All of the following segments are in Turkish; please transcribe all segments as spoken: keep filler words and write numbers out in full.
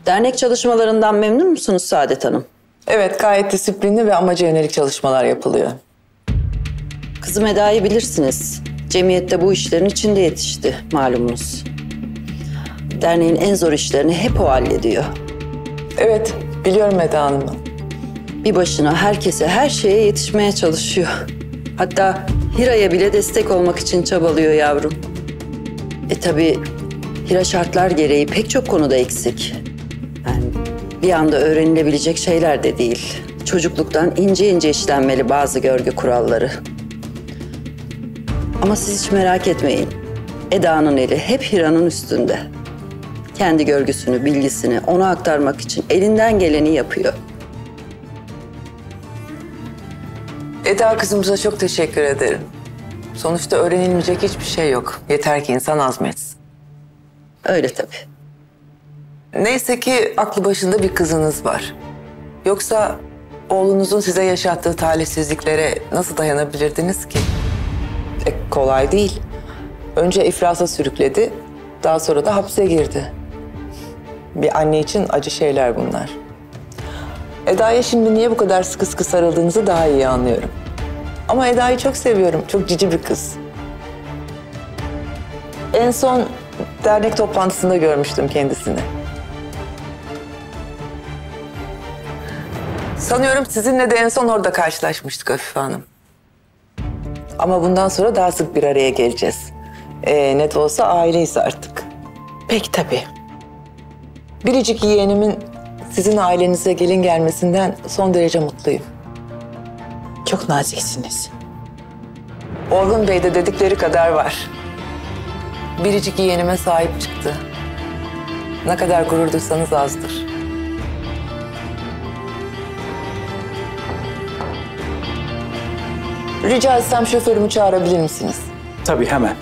Dernek çalışmalarından memnun musunuz Saadet Hanım? Evet, gayet disiplinli ve amaca yönelik çalışmalar yapılıyor. Kızım Eda'yı bilirsiniz. Cemiyette bu işlerin içinde yetişti malumunuz. Derneğin en zor işlerini hep o hallediyor. Evet, biliyorum Eda Hanım'ı. Bir başına herkese, her şeye yetişmeye çalışıyor. Hatta Hira'ya bile destek olmak için çabalıyor yavrum. E tabii Hira şartlar gereği pek çok konuda eksik. Yani bir anda öğrenilebilecek şeyler de değil. Çocukluktan ince ince işlenmeli bazı görgü kuralları. Ama siz hiç merak etmeyin. Eda'nın eli hep Hira'nın üstünde. Kendi görgüsünü, bilgisini ona aktarmak için elinden geleni yapıyor. Eda kızımıza çok teşekkür ederim. Sonuçta öğrenilmeyecek hiçbir şey yok. Yeter ki insan azmetsin. Öyle tabii. Neyse ki aklı başında bir kızınız var. Yoksa oğlunuzun size yaşattığı talihsizliklere nasıl dayanabilirdiniz ki? E, kolay değil. Önce iflasa sürükledi, daha sonra da hapse girdi. Bir anne için acı şeyler bunlar. Eda'ya şimdi niye bu kadar sıkı sıkı sarıldığınızı daha iyi anlıyorum. Ama Eda'yı çok seviyorum, çok cici bir kız. En son dernek toplantısında görmüştüm kendisini. Sanıyorum sizinle de en son orada karşılaşmıştık Afife Hanım. Ama bundan sonra daha sık bir araya geleceğiz. Ee, net olsa aileyiz artık. Peki tabii. Biricik yeğenimin sizin ailenize gelin gelmesinden son derece mutluyum. Çok naziksiniz. Orhun Bey de dedikleri kadar var. Biricik yeğenime sahip çıktı. Ne kadar gurur duysanız azdır. Rica etsem şoförümü çağırabilir misiniz? Tabii hemen.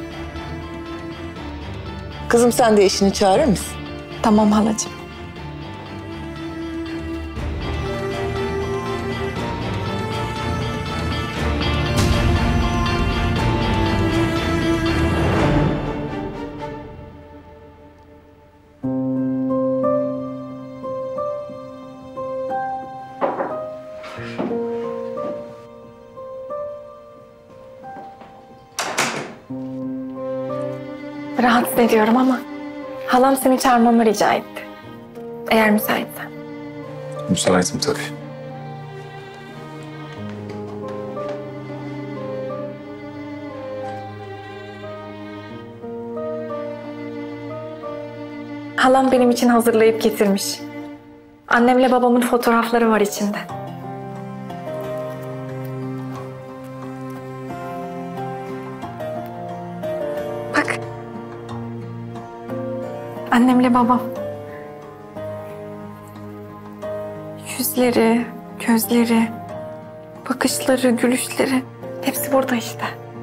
Kızım sen de eşini çağırır mısın? Tamam halacığım. Rahatsız ediyorum ama halam seni çağırmamı rica etti. Eğer müsaitsen. Müsaitim tabii. Halam benim için hazırlayıp getirmiş. Annemle babamın fotoğrafları var içinde. Bak. Annemle babam. Yüzleri, gözleri, bakışları, gülüşleri hepsi burada işte.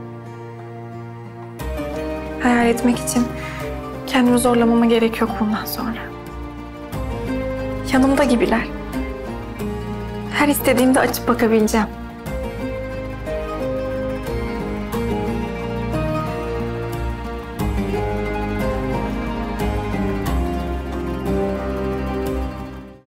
Hayal etmek için kendimi zorlamama gerek yok bundan sonra. Yanımda gibiler. Her istediğimde açıp bakabileceğim.